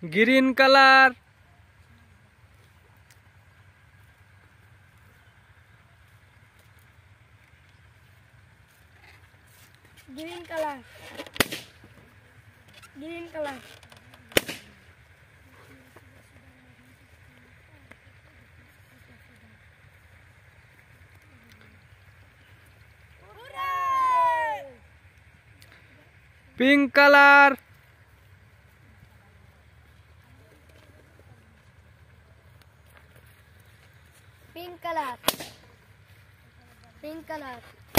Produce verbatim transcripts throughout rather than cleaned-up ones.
green colour, green colour, green colour, pink colour, pink colour, pink colour,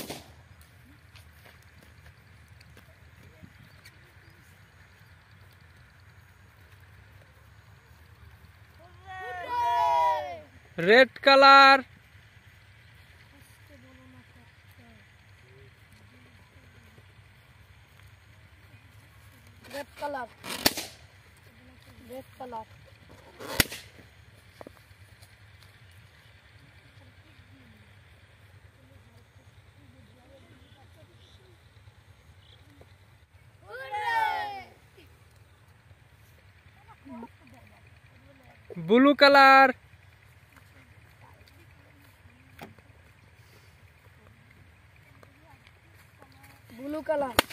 red colour, red colour, red colour, blue colour, blue colour,